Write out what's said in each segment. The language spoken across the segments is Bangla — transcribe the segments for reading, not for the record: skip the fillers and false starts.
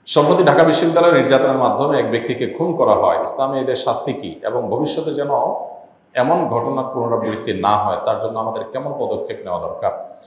সম্প্রতি ঢাকা বিশ্ববিদ্যালয়ের নির্যাতনের মাধ্যমে এক ব্যক্তিকে খুন করা হয়। ইসলামে এদের শাস্তি কি এবং ভবিষ্যতে যেন এমন ঘটনার পুনরাবৃত্তি না হয় তার জন্য আমাদের কেমন পদক্ষেপ নেওয়া দরকার?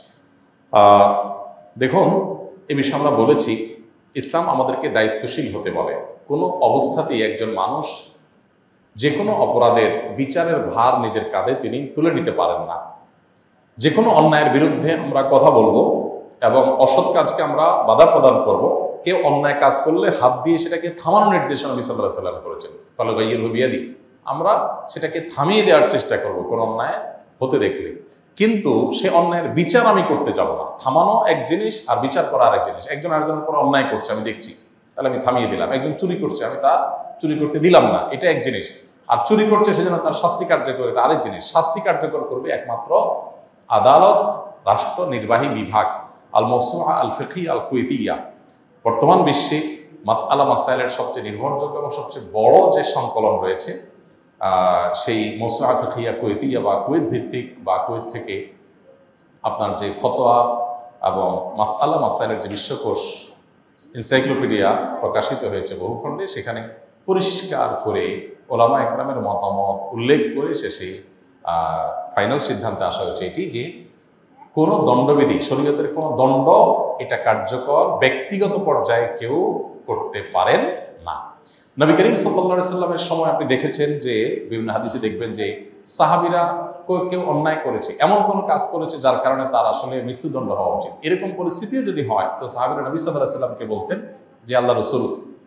দেখুন, এ বিষয়ে আমরা বলেছি ইসলাম আমাদেরকে দায়িত্বশীল হতে বলে। কোনো অবস্থাতেই একজন মানুষ যে কোনো অপরাধের বিচারের ভার নিজের কাঁধে তিনি তুলে নিতে পারেন না। যে কোনো অন্যায়ের বিরুদ্ধে আমরা কথা বলবো এবং অসৎ কাজকে আমরা বাধা প্রদান করব। কেউ অন্যায় কাজ করলে হাত দিয়ে সেটাকে থামানোর নির্দেশনা নবী সাল্লাল্লাহু আলাইহি ওয়াসাল্লাম করেছেন। ফালগাইয়িরহু বিয়াদি, আমরা সেটাকে থামিয়ে দেওয়ার চেষ্টা করব কোনো অন্যায় হতে দেখলে। কিন্তু সে অন্যায়ের বিচার আমি করতে যাব না। থামানো এক জিনিস আর বিচার করা আরেক জিনিস। একজন আরেকজনের উপর অন্যায় করছে, আমি দেখছি, তাহলে আমি থামিয়ে দিলাম। একজন চুরি করছে, আমি তার চুরি করতে দিলাম না, এটা এক জিনিস। আর চুরি করছে সেজন্য তার শাস্তি কার্যকর, এটা আরেক জিনিস। শাস্তি কার্যকর করবে একমাত্র আদালত, রাষ্ট্র নির্বাহী বিভাগ, আল মওসুআ আল ফিকহিয়া আল কুয়েতিয়া। বর্তমান বিশ্বে মাসআলা মাসাইলের সবচেয়ে নির্ভরযোগ্য এবং সবচেয়ে বড় যে সংকলন রয়েছে, সেই মওসুআ ফিকহিয়া কুয়েতিয়া বা কুয়েত ভিত্তিক বা কুয়েত থেকে আপনার যে ফতোয়া এবং মাসআলা মাসাইলের যে বিশ্বকোষ এনসাইক্লোপিডিয়া প্রকাশিত হয়েছে বহু খণ্ডে, সেখানে পরিষ্কার করে ওলামা একরামের মতামত উল্লেখ করে শেষে ফাইনাল সিদ্ধান্তে আসা হয়েছে এটি যে কোনো দণ্ডবিধি, শরীয়তের কোনো দণ্ড, এটা কার্যকর ব্যক্তিগত পর্যায়ে কেউ করতে পারেন না। নবী করিম সাল্লাল্লাহু আলাইহি সাল্লামের সময় আপনি দেখেছেন যে বিভিন্ন হাদিসে দেখবেন যে সাহাবীরা কেউ অন্যায় করেছে, এমন কোনো কাজ করেছে যার কারণে তার আসলে মৃত্যুদণ্ড হওয়া উচিত। এরকম পরিস্থিতিও যদি হয় তো সাহাবীরা নবী সাল্লাল্লাহু আলাইহি সাল্লামকে বলতেন যে আল্লাহ রাসূল,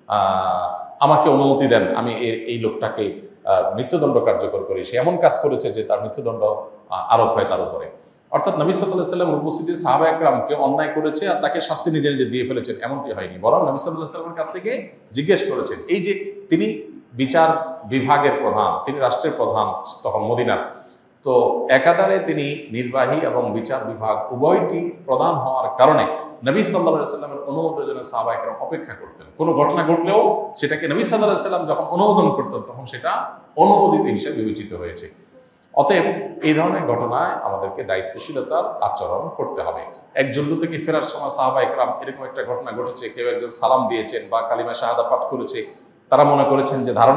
আমাকে অনুমতি দেন, আমি এই লোকটাকে মৃত্যুদণ্ড কার্যকর করি। সে এমন কাজ করেছে যে তার মৃত্যুদণ্ড আরোপ হয় তার উপরে। অর্থাৎ নবী সাল্লাল্লাহু আলাইহি সাল্লামের উপস্থিতিতে সাহাবা একরাম কেউ অন্যায় করেছে আর তাকে শাস্তি নিজে নিজে দিয়ে ফেলেছেন, এমনটি হয়নি। বরং নবী সাল্লাল্লাহু আলাইহি সাল্লামের কাছ থেকে জিজ্ঞেস করেছেন। এই যে তিনি বিচার বিভাগের প্রধান, তিনি রাষ্ট্রের প্রধান তখন মদিনার, তো একাধারে তিনি নির্বাহী এবং বিচার বিভাগ উভয়টি প্রধান হওয়ার কারণে নবী সাল্লাল্লাহু আলাইহি সাল্লামের অনুমোদনের জন্য সাহাবা একরাম অপেক্ষা করতেন। কোনো ঘটনা ঘটলেও সেটাকে নবী সাল্লাল্লাহু আলাইহি সাল্লাম যখন অনুমোদন করতেন তখন সেটা অনুমোদিত হিসেবে বিবেচিত হয়েছে। অতএব এই ধরনের ঘটনায় আমাদেরকে দায়িত্বশীলতার আচরণ করতে হবে। এক যুদ্ধ থেকে ফেরার সময় সাহাবা একরাম এরকম একটা ঘটনা ঘটেছে, কেউ একজন সালাম দিয়েছেন বা কালিমা শাহাদা পাঠ করেছে, তারা মনে করেছেন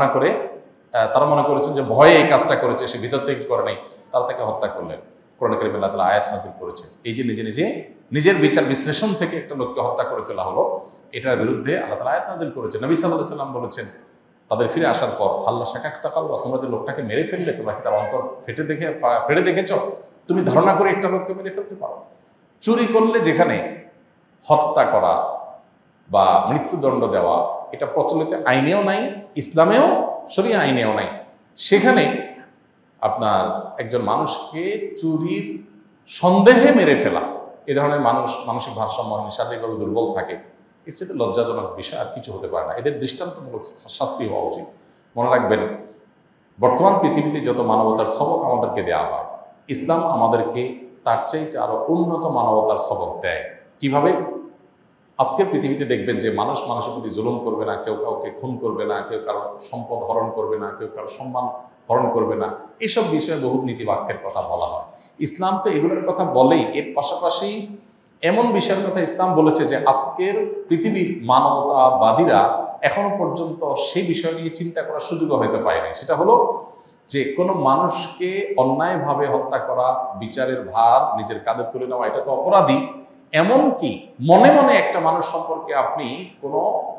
যে ভয়ে এই কাজটা করেছে, সে ভিতর থেকে করে নাই, তারা তাকে হত্যা করলেন। কোরআন কারীমে আল্লাহ তাআলা আয়াত নাযিল করেছেন এই যে নিজের বিচার বিশ্লেষণ থেকে একটা লোককে হত্যা করে ফেলা হলো, এটার বিরুদ্ধে আল্লাহ তাআলা আয়াত নাযিল করেছেন। নবী সাল্লাল্লাহু আলাইহি সাল্লাম বলেছেন তাদের ফিরে আসার পর, হাল্লা শাকাক্তাকাল, তোমরা যে লোকটাকে মেরে ফেললে, তোমরা কি তার অন্তর ফেটে দেখেছ? তুমি ধারণা করে একটা লোককে মেরে ফেলতে পারো? চুরি করলে যেখানে হত্যা করা বা মৃত্যুদণ্ড দেওয়া এটা প্রচলিত আইনেও নাই, ইসলামেও শরীয়ত আইনেও নাই, সেখানে আপনার একজন মানুষকে চুরির সন্দেহে মেরে ফেলা, এ ধরনের মানসিক ভারসাম্যহীন, শারীরিকভাবে দুর্বল থাকে, এর চেয়ে লজ্জাজনক বিষয় আর কিছু হতে পারে না। এদের দৃষ্টান্তমূলক শাস্তি হওয়া উচিত। মনে রাখবেন, বর্তমান পৃথিবীতে যত মানবতার সবক আমাদেরকে দেওয়া হয়, ইসলাম আমাদেরকে তার চাইতে আরো উন্নত মানবতার সবক দেয়। কিভাবে? আজকের পৃথিবীতে দেখবেন যে মানুষ মানুষের প্রতি জুলুম করবে না, কেউ কাউকে খুন করবে না, কেউ কারো সম্পদ হরণ করবে না, কেউ কারো সম্মান হরণ করবে না, এসব বিষয়ে বহু নীতিবাক্যের কথা বলা হয়। ইসলাম তো এগুলোর কথা বলেই, এর পাশাপাশি এমন বিষয়ের কথা ইসলাম বলেছে যে আজকের পৃথিবীর মানবতাবাদীরা এখনো পর্যন্ত সেই বিষয় নিয়ে চিন্তা করার সুযোগও হয়তো পায়নি। সেটা হলো যে কোনো মানুষকে অন্যায়ভাবে হত্যা করা, বিচারের ভার নিজের কাঁধে তুলে নেওয়া, এটা তো অপরাধী। এমনকি মনে মনে একটা মানুষ সম্পর্কে আপনি কোনো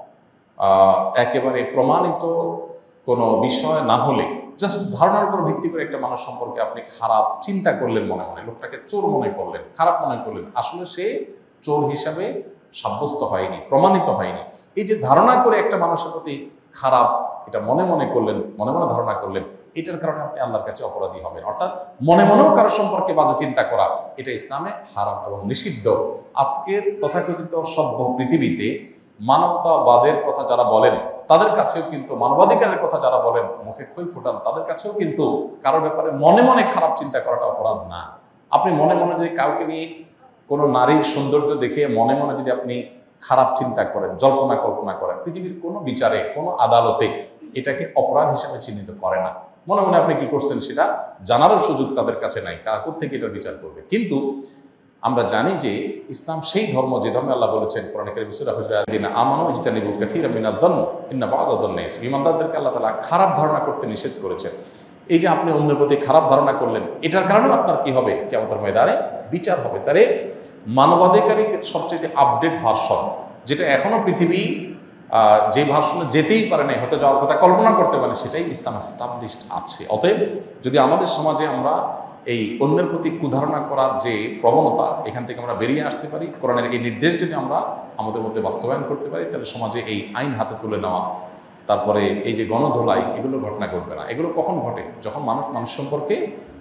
একেবারে প্রমাণিত কোনো বিষয় না হলে জাস্ট ধারণার উপর ভিত্তি করে একটা মানুষ সম্পর্কে আপনি খারাপ চিন্তা করলেন, মনে মনে লোকটাকে চোর মনে করলেন, খারাপ মনে করলেন, আসলে সে চোর হিসাবে সাব্যস্ত হয়নি, প্রমাণিত হয়নি। এই যে ধারণা করে একটা মানুষের প্রতি খারাপ, এটা মনে মনে করলেন, মনে মনে ধারণা করলেন, এটার কারণে আপনি আল্লাহর কাছে অপরাধী হবেন। অর্থাৎ মনে মনেও কারো সম্পর্কে বাজে চিন্তা করা, এটা ইসলামে হারাম এবং নিষিদ্ধ। আজকের তথাকথিত সভ্য পৃথিবীতে মানবতাবাদের কথা যারা বলেন তাদের কাছেও কিন্তু, মানবাধিকারের কথা যারা বলেন মুখে খই ফুটান, তাদের কাছেও কিন্তু কারোর ব্যাপারে মনে মনে খারাপ চিন্তা করাটা অপরাধ না। আপনি মনে মনে যদি কাউকে নিয়ে কোনো নারীর সৌন্দর্য দেখে মনে মনে যদি আপনি খারাপ চিন্তা করেন, কল্পনা করেন, পৃথিবীর কোনো বিচারে, কোনো আদালতে এটাকে অপরাধ হিসাবে চিহ্নিত করে না। মনে মনে আপনি কি করছেন সেটা জানারও সুযোগ তাদের কাছে নাই, কারা কোত্থেকে এটা বিচার করবে। কিন্তু আমরা জানি যে ইসলাম সেই ধর্ম যে ধর্মে আল্লাহ বলেছেন কোরআনে কারীমে সূরা হুজুরাত আমানু ইজতানিবু কাসীরাম মিনায-যন্ন ইন্না বা'যায-যন্নি ইসম। ঈমানদারদেরকে আল্লাহ তাআলা খারাপ ধারণা করতে নিষেধ করেছেন। এই যে আপনি অন্যের প্রতি খারাপ ধারণা করলেন, এটার কারণেও আপনার কি হবে? কিয়ামতের ময়দানে বিচার হবে। তারে মানবাধিকারের সবচেয়ে আপডেট ভার্সন, যেটা এখনো পৃথিবী যে ভার্সনে যেতেই পারে নাই, হতে যাওয়ার কথা কল্পনা করতে পারে, সেটাই ইসলাম এস্টাবলিশড আছে। অতএব যদি আমাদের সমাজে আমরা এই অন্যের প্রতি কুধারণা করার যে প্রবণতা, এখান থেকে আমরা বেরিয়ে আসতে পারি, কোরআনের এই নির্দেশ যদি আমরা আমাদের মধ্যে বাস্তবায়ন করতে পারি, তাহলে সমাজে এই আইন হাতে তুলে নেওয়া, তারপরে এই যে গণধোলাই, এগুলো ঘটনা ঘটবে না। এগুলো কখন ঘটে? যখন মানুষ মানুষ সম্পর্কে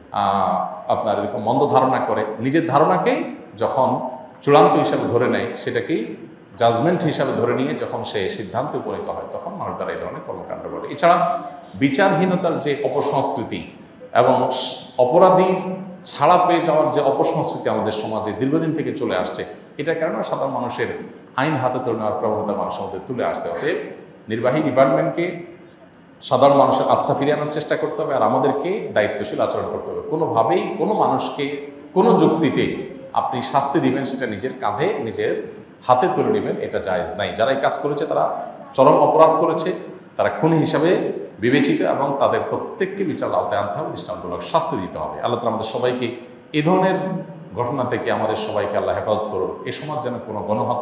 আপনার এরকম মন্দ ধারণা করে, নিজের ধারণাকেই যখন চূড়ান্ত হিসাবে ধরে নেয়, সেটাকেই জাজমেন্ট হিসাবে ধরে নিয়ে যখন সে সিদ্ধান্তে উপনীত হয়, তখন মানুষ দ্বারা এই ধরনের কর্মকাণ্ড ঘটে। এছাড়া বিচারহীনতার যে অপসংস্কৃতি এবং অপরাধীর ছাড়া পেয়ে যাওয়ার যে অপসংস্কৃতি আমাদের সমাজে দীর্ঘদিন থেকে চলে আসছে, এটার কারণে সাধারণ মানুষের আইন হাতে তুলে নেওয়ার প্রবণতা মানুষের মধ্যে তুলে আসছে। অতএব নির্বাহী ডিপার্টমেন্টকে সাধারণ মানুষের আস্থা ফিরিয়ে আনার চেষ্টা করতে হবে, আর আমাদেরকে দায়িত্বশীল আচরণ করতে হবে। কোনোভাবেই কোনো মানুষকে কোনো যুক্তিতে আপনি শাস্তি দিবেন, সেটা নিজের কাঁধে নিজের হাতে তুলে নেবেন, এটা জায়েজ নাই। যারা এই কাজ করেছে তারা চরম অপরাধ করেছে, তারা খুনি হিসাবে বিবেচিত, এবং তাদের প্রত্যেককে বিচার আওতায় আনতে হবে, দৃষ্টান্তমূলক শাস্তি দিতে হবে। আল্লাহ তাআলা আমাদের সবাইকে এই ধরনের ঘটনা থেকে আমাদের সবাইকে আল্লাহ হেফাজত করুন। এই সমাজ যেন কোনো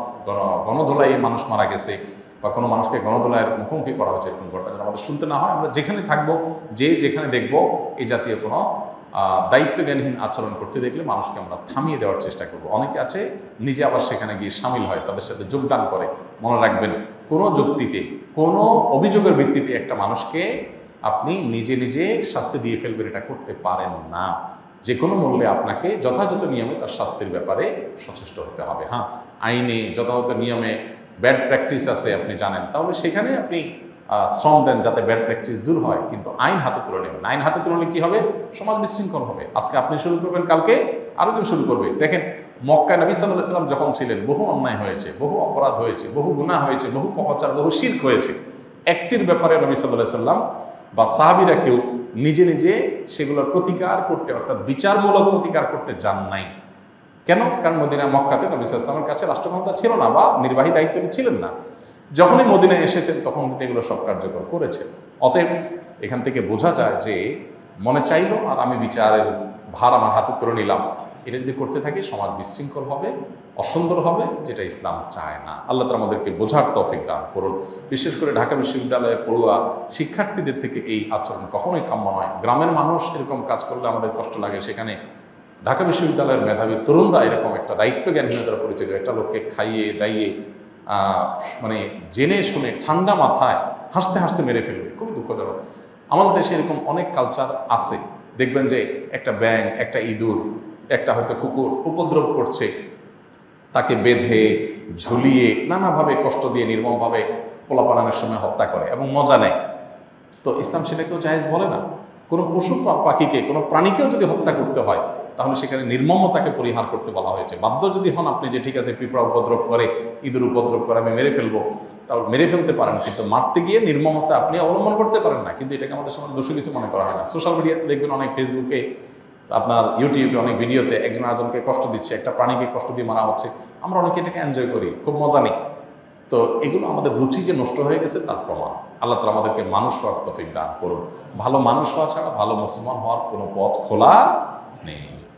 গণধোলায় মানুষ মারা গেছে বা কোনো মানুষকে গণধোলায়ের মুখোমুখি করা হয়েছে, এরকম ঘটনা যেন আমাদের শুনতে না হয়। আমরা যেখানে থাকবো, যেখানে দেখব এই জাতীয় কোনো দায়িত্বজ্ঞানহীন আচরণ করতে দেখলে মানুষকে আমরা থামিয়ে দেওয়ার চেষ্টা করব। অনেকে আছে নিজে আবার সেখানে গিয়ে সামিল হয়, তাদের সাথে যোগদান করে। মনে রাখবেন, কোনো যুক্তিতে, কোনো অভিযোগের ভিত্তিতে একটা মানুষকে আপনি নিজে নিজে শাস্তি দিয়ে ফেলবেন, এটা করতে পারেন না। যে কোনো মূল্যে আপনাকে যথাযথ নিয়মে তার শাস্তির ব্যাপারে সচেষ্ট হতে হবে। হ্যাঁ, আইনে যথাযথ নিয়মে ব্যাড প্র্যাকটিস আছে আপনি জানেন, তাহলে সেখানে আপনি শ্রম দেন যাতে ব্যাড প্র্যাকটিস দূর হয়, কিন্তু আইন হাতে তুলে নেবেন। আইন হাতে তুলে নিলে কী হবে? সমাজ বিশৃঙ্খল হবে। আজকে আপনি শুরু করবেন, কালকে আরেকজন শুরু করবে। দেখেন, মক্কায় নবী সাল্লাল্লাহু আলাইহি ওয়াসাল্লাম যখন ছিলেন, বহু অন্যায় হয়েছে, বহু অপরাধ হয়েছে, বহু গুনাহ হয়েছে, বহু পাপাচার, বহু শিরক হয়েছে। একটির ব্যাপারে নবী সাল্লাল্লাহু আলাইহি ওয়াসাল্লাম বা সাহাবীরা কেউ নিজে নিজে সেগুলোর প্রতিকার করতে, অর্থাৎ বিচারমূলক প্রতিকার করতে যান নাই। কেন? কারণ মদিনা মক্কাতে নবী সাল্লাল্লাহু আলাইহি ওয়াসাল্লামের কাছে রাষ্ট্রক্ষমতা ছিল না বা নির্বাহী দায়িত্ব ছিলেন না। যখনই মদিনায় এসেছেন তখন কিন্তু এগুলো সব কার্যকর করেছেন। অতএব এখান থেকে বোঝা যায় যে মনে চাইলো আর আমি বিচারের ভার আমার হাতে তুলে নিলাম, এটা যদি করতে থাকি সমাজ বিশৃঙ্খল হবে, অসুন্দর হবে, যেটা ইসলাম চায় না। আল্লাহ তাআলা আমাদেরকে বোঝার তৌফিক দান করুন। বিশেষ করে ঢাকা বিশ্ববিদ্যালয়ের পড়ুয়া শিক্ষার্থীদের থেকে এই আচরণ কখনোই কাম্য নয়। গ্রামের মানুষ এরকম কাজ করলে আমাদের কষ্ট লাগে, সেখানে ঢাকা বিশ্ববিদ্যালয়ের মেধাবী তরুণরা এরকম একটা দায়িত্বজ্ঞানহীনতার পরিচয়, একটা লোককে খাইয়ে দাইয়ে মানে জেনে শুনে ঠান্ডা মাথায় হাসতে হাসতে মেরে ফেলবে, খুবই দুঃখজনক। আমাদের দেশে এরকম অনেক কালচার আছে। দেখবেন যে একটা ব্যাঙ, একটা ইঁদুর, একটা হয়তো কুকুর উপদ্রব করছে, তাকে বেঁধে ঝুলিয়ে নানাভাবে কষ্ট দিয়ে নির্মমভাবে পোলাপানানোর সময় হত্যা করে এবং মজা নেয়। তো ইসলাম সেটাকেও জায়েজ বলে না। কোনো পশু পাখিকে, কোনো প্রাণীকেও যদি হত্যা করতে হয়, তাহলে সেখানে নির্মমতাকে পরিহার করতে বলা হয়েছে। বাধ্য যদি হন আপনি যে ঠিক আছে পিঁপড়া উপদ্রব করে, ইঁদুর উপদ্রব করে, আমি মেরে ফেলবো, তাহলে মেরে ফেলতে পারেন, কিন্তু মারতে গিয়ে নির্মমতা আপনি অবলম্বন করতে পারেন না। কিন্তু এটাকে আমাদের সময় দোষী কিছু মনে করা হয় না। সোশ্যাল মিডিয়াতে দেখবেন অনেক, ফেসবুকে, আপনার ইউটিউবে অনেক ভিডিওতে একজন আরেকজনকে কষ্ট দিচ্ছে, একটা প্রাণীকে কষ্ট দিয়ে মারা হচ্ছে, আমরা অনেকে এটাকে এনজয় করি, খুব মজা নিই। তো এগুলো আমাদের রুচি যে নষ্ট হয়ে গেছে তার প্রমাণ। আল্লাহ তাআলা আমাদেরকে মানুষ হওয়ার তৌফিক দান করুন। ভালো মানুষ হওয়া ছাড়া ভালো মুসলমান হওয়ার কোনো পথ খোলা নেই।